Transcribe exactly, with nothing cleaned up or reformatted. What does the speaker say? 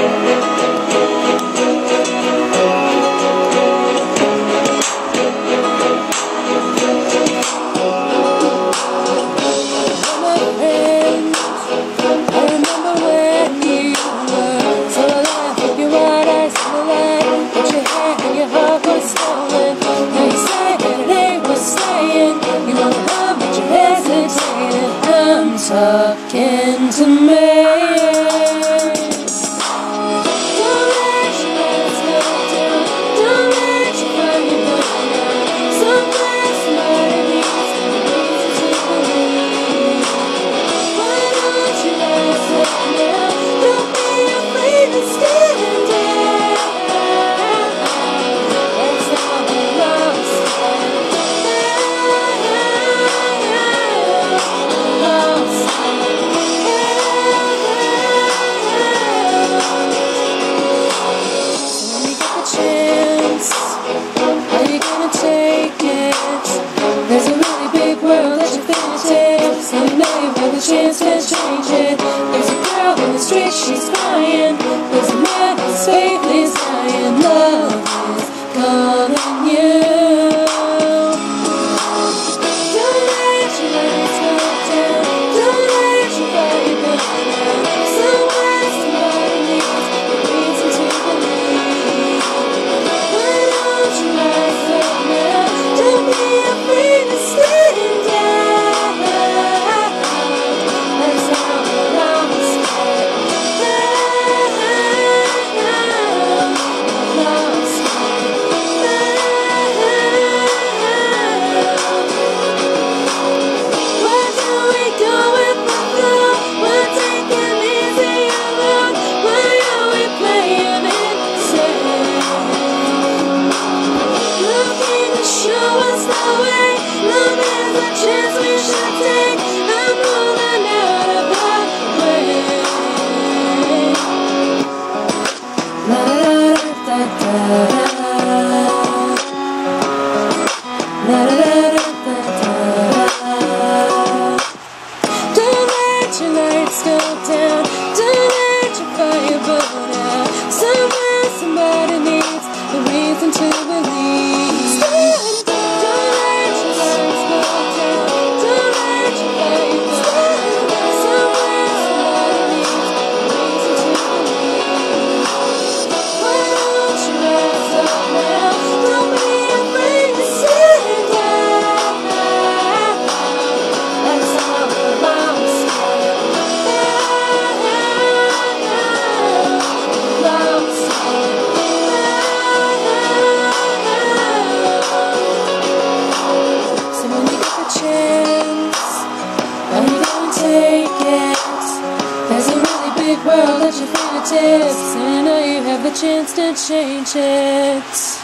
Talking to me. Don't let your lights go down. Don't let your fire burn out. Someplace somebody needs a reason to believe. Why don't you rise up now? Don't be afraid to stand out. That's how we lost. There's a really big world at your fingertips, and you know you have the chance to change it. There's a girl in the street, she's crying. There's a man whose faith is dying. Love is calling you. Don't let your lights go down. Don't let your fire burn out. Somewhere somebody needs a reason to believe. Why don't you rise up now? Don't be afraid to stand out. That's how we're lost. Lost. Where do we go if we go? We're taking easy along. Why are we playing it safe? Looking to show us the way. Love is a chance we should take. I'm moving out of our way. La da da da da. La da da da da. Don't let your lights go down. Don't let your fire burn out. Somewhere somebody needs a reason to believe. Stand up. Don't let your lights go down. Don't let your fire burn out. Somewhere somebody needs a reason to believe. Why don't you rise up now? Don't be afraid to stand out. That's how we're lost. Lost. So when you get the chance, are you gonna take it? There's a really big world at your fingertips, and I know you have the chance to change it.